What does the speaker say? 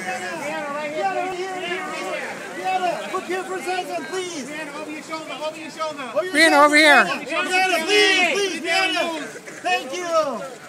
Look here for a second, please. Over your shoulder, over your shoulder. Brianna, over here. Brianna, please, Brianna. Thank you.